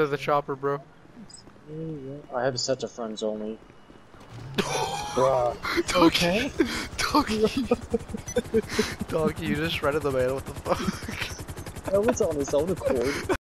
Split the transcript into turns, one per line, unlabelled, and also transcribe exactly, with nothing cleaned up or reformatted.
to the chopper, bro.
I have it set to friends only. Bruh.
Doggy. Doggy. Doggy, you just shredded the man. What the fuck?
That was on his own accord.